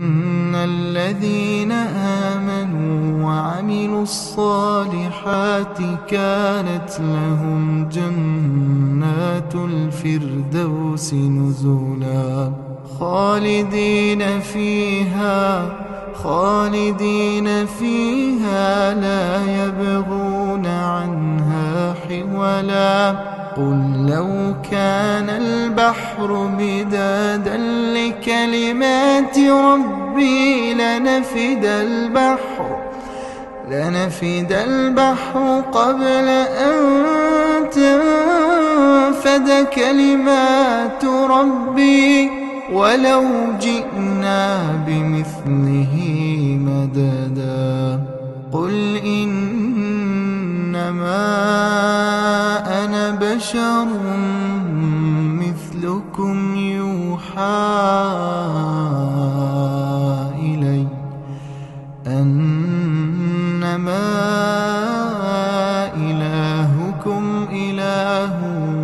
إن الذين آمنوا وعملوا الصالحات كانت لهم جنات الفردوس نزلا خالدين فيها لا يبغون عنها حولا. قل لو كان البحر مدادا لكلمات ربي لنفد البحر قبل أن تنفد كلمات ربي ولو جئنا بمثله مددا. قل إنما أنا بشر مثلكم يوحى إلي أنما إلهكم إله